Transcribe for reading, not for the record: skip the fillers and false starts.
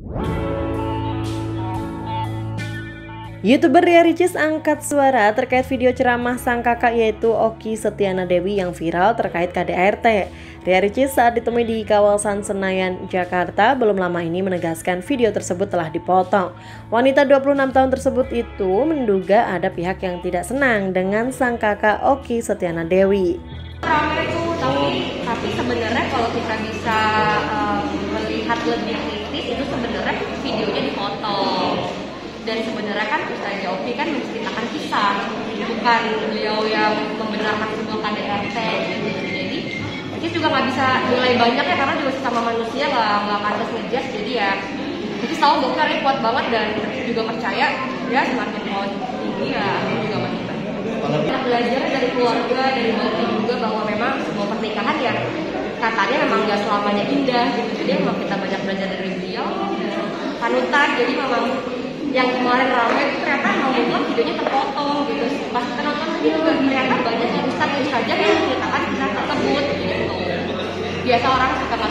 YouTuber Ria Ricis angkat suara terkait video ceramah sang kakak yaitu Okky Setiana Dewi yang viral terkait KDRT. Ria Ricis saat ditemui di kawasan Senayan, Jakarta belum lama ini menegaskan video tersebut telah dipotong. Wanita 26 tahun tersebut itu menduga ada pihak yang tidak senang dengan sang kakak Okky Setiana Dewi. Ramai tuh, tapi sebenarnya kalau kita bisa melihat lebih kritis itu sebenarnya videonya dipotong. Dan sebenarnya kan Ustazah Okky kan menceritakan kisah, bukan beliau yang membenarkan sebuah KDRT gitu. Jadi kita juga nggak bisa nilai banyak ya karena juga sesama manusia nggak pantas ngejudge. Jadi ya kita tahu bahwa ini kuat banget dan juga percaya ya semakin mau tinggi ya juga makin baik. Kita belajar dari keluarga dari Okky juga bahwa memang sebuah pernikahan ya katanya memang nggak selamanya indah gitu. Jadi memang kita banyak belajar dari beliau panutan. Jadi memang yang kemarin ramai itu ternyata membuat videonya terpotong gitu. Pas kita nonton lagi juga ternyata banyak yang ustaz yang menceritakan kisah tersebut gitu. Biasa orang suka